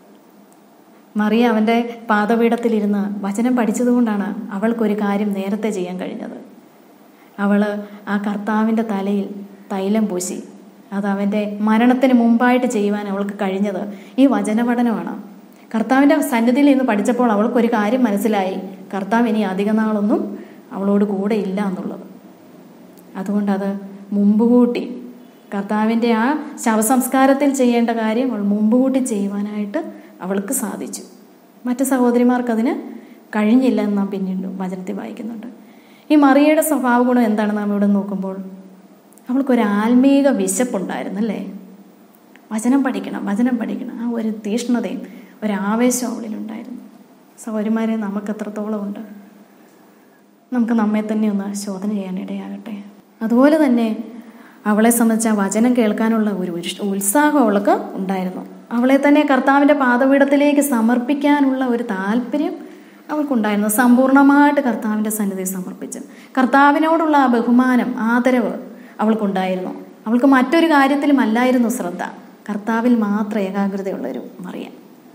മറിയ അവൻ്റെ പാദപീഠത്തിലിരുന്ന് വചനം പഠിച്ചതുകൊണ്ടാണ് അവൾക്കൊരു കാര്യം നേരത്തെ ചെയ്യാൻ കഴിഞ്ഞത്. അവൾ ആ കർത്താവിൻ്റെ തലയിൽ തൈലം പൂശി. അത് അവൻ്റെ മരണത്തിന് മുമ്പായിട്ട് ചെയ്യുവാൻ അവൾക്ക് കഴിഞ്ഞത് ഈ വചനപഠനമാണ്. കർത്താവിൻ്റെ സന്നിധിയിൽ നിന്ന് പഠിച്ചപ്പോൾ അവൾക്കൊരു കാര്യം മനസ്സിലായി, കർത്താവ് ഇനി അധിക നാളൊന്നും അവളോട് കൂടെ ഇല്ല എന്നുള്ളത്. അതുകൊണ്ടത് മുമ്പ് കൂട്ടി കർത്താവിൻ്റെ ആ ശവസംസ്കാരത്തിൽ ചെയ്യേണ്ട കാര്യം അവൾ മുമ്പ് കൂട്ടി ചെയ്യുവാനായിട്ട് അവൾക്ക് സാധിച്ചു. മറ്റ് സഹോദരിമാർക്കതിന് കഴിഞ്ഞില്ല എന്ന് നാം പിന്നീട് വചനത്തിൽ വായിക്കുന്നുണ്ട്. ഈ മറിയയുടെ സ്വഭാവ ഗുണം എന്താണ് നാം ഇവിടെ നോക്കുമ്പോൾ? അവൾക്കൊരു ആത്മീക വിശപ്പുണ്ടായിരുന്നു അല്ലേ? വചനം പഠിക്കണം, വചനം പഠിക്കണം, ആ ഒരു തീഷ്ണതയും ഒരാവേശം അവളിലുണ്ടായിരുന്നു. സഹോദരിമാരെ, നമുക്ക് എത്രത്തോളം ഉണ്ട്? നമുക്ക് നമ്മെ തന്നെ ഒന്ന് ശോധന ചെയ്യാനിടയാകട്ടെ. അതുപോലെ തന്നെ അവളെ സംബന്ധിച്ച് ആ വചനം കേൾക്കാനുള്ള ഒരു ഉത്സാഹം അവൾക്ക് ഉണ്ടായിരുന്നു. അവളെ തന്നെ കർത്താവിൻ്റെ പാദപീഠത്തിലേക്ക് സമർപ്പിക്കാനുള്ള ഒരു താല്പര്യം അവൾക്കുണ്ടായിരുന്നു. സമ്പൂർണ്ണമായിട്ട് കർത്താവിൻ്റെ സന്നിധി സമർപ്പിച്ച് കർത്താവിനോടുള്ള ആ ബഹുമാനം, ആദരവ് അവൾക്കുണ്ടായിരുന്നു. അവൾക്ക് മറ്റൊരു കാര്യത്തിലും അല്ലായിരുന്നു ശ്രദ്ധ, കർത്താവിൽ മാത്രം ഏകാഗ്രതയുള്ളൊരു മറിയ.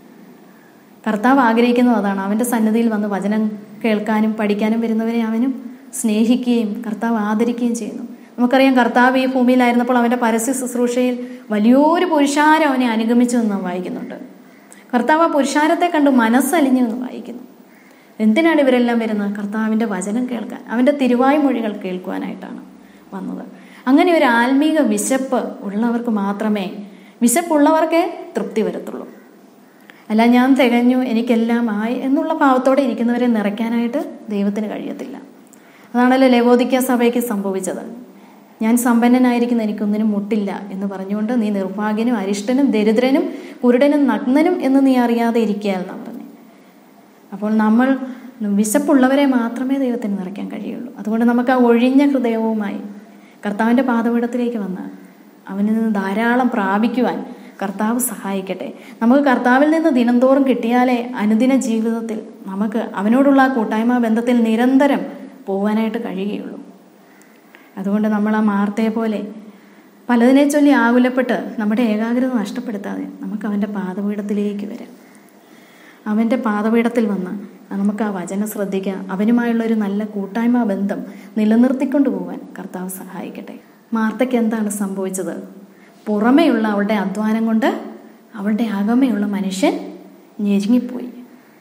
കർത്താവ് ആഗ്രഹിക്കുന്നത് അതാണ്. അവൻ്റെ സന്നിധിയിൽ വന്ന് വചനം കേൾക്കാനും പഠിക്കാനും വരുന്നവരെ അവനും സ്നേഹിക്കുകയും കർത്താവ് ആദരിക്കുകയും ചെയ്യുന്നു. നമുക്കറിയാം, കർത്താവ് ഈ ഭൂമിയിലായിരുന്നപ്പോൾ അവൻ്റെ പരസ്യ ശുശ്രൂഷയിൽ വലിയൊരു പുരുഷാരം അവനെ അനുഗമിച്ചു എന്ന് നാം വായിക്കുന്നുണ്ട്. കർത്താവ് ആ പുരുഷാരത്തെ കണ്ട് മനസ്സലിഞ്ഞു എന്ന് വായിക്കുന്നു. എന്തിനാണ് ഇവരെല്ലാം വരുന്നത്? കർത്താവിൻ്റെ വചനം കേൾക്കാൻ, അവൻ്റെ തിരുവായ്മൊഴികൾ കേൾക്കുവാനായിട്ടാണ് വന്നത്. അങ്ങനെ ഒരു ആത്മീക വിശപ്പ് ഉള്ളവർക്ക് മാത്രമേ, വിശപ്പുള്ളവർക്കേ തൃപ്തി വരത്തുള്ളൂ. അല്ല ഞാൻ തികഞ്ഞു, എനിക്കെല്ലാം ആയി എന്നുള്ള ഭാവത്തോടെ ഇരിക്കുന്നവരെ നിറയ്ക്കാനായിട്ട് ദൈവത്തിന് കഴിയത്തില്ല. അതാണല്ലോ ലവോദിക്ക സഭയ്ക്ക് സംഭവിച്ചത്. ഞാൻ സമ്പന്നനായിരിക്കുന്ന എനിക്കൊന്നിനും മുട്ടില്ല എന്ന് പറഞ്ഞുകൊണ്ട് നീ നിർഭാഗ്യനും അരിഷ്ടനും ദരിദ്രനും കുരുടനും നഗ്നനും എന്ന് നീ അറിയാതെ ഇരിക്കുക എന്നാണ് പറഞ്ഞത്. അപ്പോൾ നമ്മൾ വിശപ്പുള്ളവരെ മാത്രമേ ദൈവത്തിന് നിറയ്ക്കാൻ കഴിയുള്ളൂ. അതുകൊണ്ട് നമുക്ക് ആ ഒഴിഞ്ഞ ഹൃദയവുമായി കർത്താവിൻ്റെ പാദപീഠത്തിലേക്ക് വന്ന് അവനിൽ നിന്ന് ധാരാളം പ്രാപിക്കുവാൻ കർത്താവ് സഹായിക്കട്ടെ. നമുക്ക് കർത്താവിൽ നിന്ന് ദിനംതോറും കിട്ടിയാലേ അനുദിന ജീവിതത്തിൽ നമുക്ക് അവനോടുള്ള ആ കൂട്ടായ്മ ബന്ധത്തിൽ നിരന്തരം പോകാനായിട്ട് കഴിയുകയുള്ളൂ. അതുകൊണ്ട് നമ്മൾ ആ മാർത്തയെ പോലെ പലതിനെ ചൊല്ലി ആകുലപ്പെട്ട് നമ്മുടെ ഏകാഗ്രത നഷ്ടപ്പെടുത്താതെ നമുക്ക് അവൻ്റെ പാദപീഠത്തിലേക്ക് വരാം. അവൻ്റെ പാദപീഠത്തിൽ വന്ന് നമുക്ക് ആ വചനം ശ്രദ്ധിക്കാം. അവനുമായുള്ളൊരു നല്ല കൂട്ടായ്മ ബന്ധം നിലനിർത്തിക്കൊണ്ടു പോകാൻ കർത്താവ് സഹായിക്കട്ടെ. മാർത്തയ്ക്ക് എന്താണ് സംഭവിച്ചത്? പുറമേയുള്ള അവളുടെ അധ്വാനം കൊണ്ട് അവളുടെ അകമയുള്ള മനുഷ്യൻ ഞെരുങ്ങിപ്പോയി.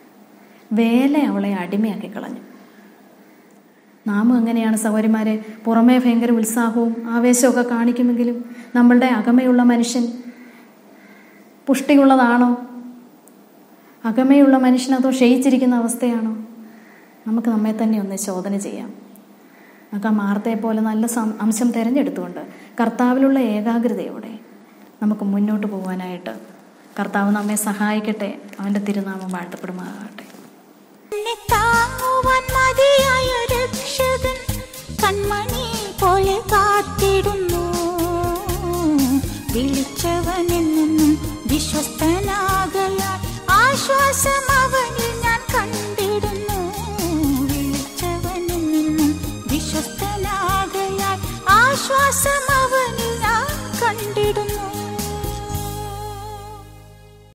വേല അവളെ അടിമയാക്കി കളഞ്ഞു. നാമും അങ്ങനെയാണ് സഹോദരിമാരെ. പുറമേ ഭയങ്കര ഉത്സാഹവും ആവേശമൊക്കെ കാണിക്കുമെങ്കിലും നമ്മളുടെ അകമയുള്ള മനുഷ്യൻ പുഷ്ടിയുള്ളതാണോ? അകമയുള്ള മനുഷ്യനതോ ക്ഷയിച്ചിരിക്കുന്ന അവസ്ഥയാണോ? നമുക്ക് നമ്മെ തന്നെ ഒന്ന് ശോധന ചെയ്യാം. നമുക്ക് ആ മാർത്തയെ പോലെ നല്ല അംശം തിരഞ്ഞെടുത്തുകൊണ്ട് കർത്താവിലുള്ള ഏകാഗ്രതയോടെ നമുക്ക് മുന്നോട്ട് പോകാനായിട്ട് കർത്താവ് നമ്മെ സഹായിക്കട്ടെ. അവൻ്റെ തിരുനാമം വാഴ്ത്തപ്പെടുമാറാകട്ടെ. കൺമണി പോലെ കാത്തിടുന്നു, വിളിച്ചവനെന്നും വിശ്വസ്തനാകയാൽ ആശ്വാസം അവനിൽ